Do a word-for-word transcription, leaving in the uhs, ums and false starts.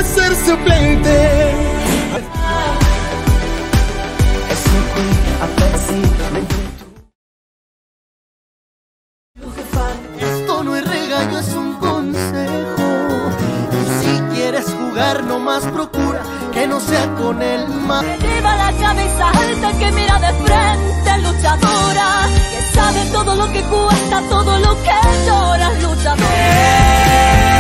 ser suplente. Esto no es regaño, es un consejo. Si quieres jugar, nomás procura que no sea con el mal. Que lleva la cabeza alta, que mira de frente, luchadora, que sabe todo lo que cuesta, todo lo que llora, luchadora.